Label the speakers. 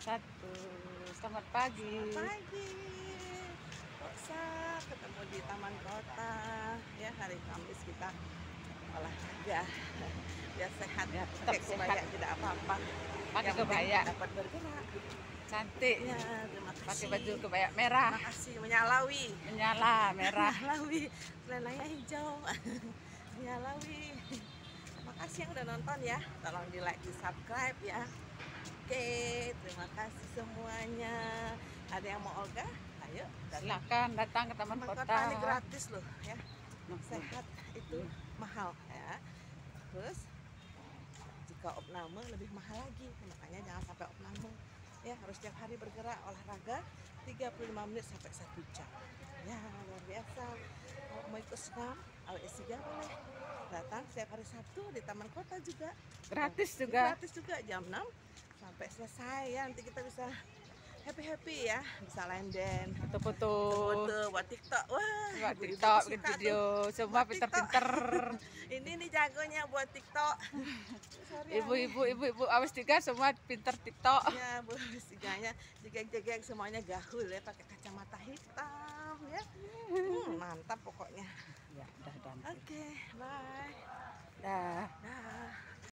Speaker 1: satu. Selamat pagi.
Speaker 2: Selamat pagi. Rosa, ketemu di Taman Kota. Ya, hari Kamis kita olahraga. Biar sehat,
Speaker 1: Ya,
Speaker 2: pakai
Speaker 1: tetap
Speaker 2: kebaya
Speaker 1: sehat.
Speaker 2: tidak apa-apa.
Speaker 1: Pakai
Speaker 2: Yang penting
Speaker 1: kebaya.
Speaker 2: dapat bergerak.
Speaker 1: Cantik.
Speaker 2: Ya, terima kasih.
Speaker 1: Pakai baju kebaya merah.
Speaker 2: Terima kasih, menyalawi.
Speaker 1: Menyala merah.
Speaker 2: Menyalawi. Selenanya hijau. Menyalawi. Terima kasih yang udah nonton ya. Tolong di like, di subscribe ya. Oke, terima kasih semuanya. Ada yang mau olga? Ayo,
Speaker 1: Silakan datang ke Taman Kota.
Speaker 2: Ini gratis loh ya. Sehat itu mahal ya. Terus jika opname lebih mahal lagi, makanya jangan sampai opname ya. Harus setiap hari bergerak olahraga 35 menit sampai 1 jam ya, luar biasa. Kalau mau ikut senam AWS 3 boleh datang setiap hari Sabtu di Taman Kota juga
Speaker 1: Gratis juga.
Speaker 2: gratis juga jam 6 sampai selesai ya. Nanti kita bisa happy ya, bisa lenden,
Speaker 1: Foto-foto.
Speaker 2: buat TikTok. Wah,
Speaker 1: Buat
Speaker 2: ibu-ibu
Speaker 1: TikTok,
Speaker 2: suka
Speaker 1: bikin
Speaker 2: tuh
Speaker 1: video. Semua
Speaker 2: buat
Speaker 1: pinter-pinter.
Speaker 2: ini nih jagonya buat TikTok. Sorry,
Speaker 1: Ibu-ibu AWS 3 semua pinter TikTok.
Speaker 2: ya, bu, siganya jegek-jegek semuanya gahul ya, pakai kacamata hitam.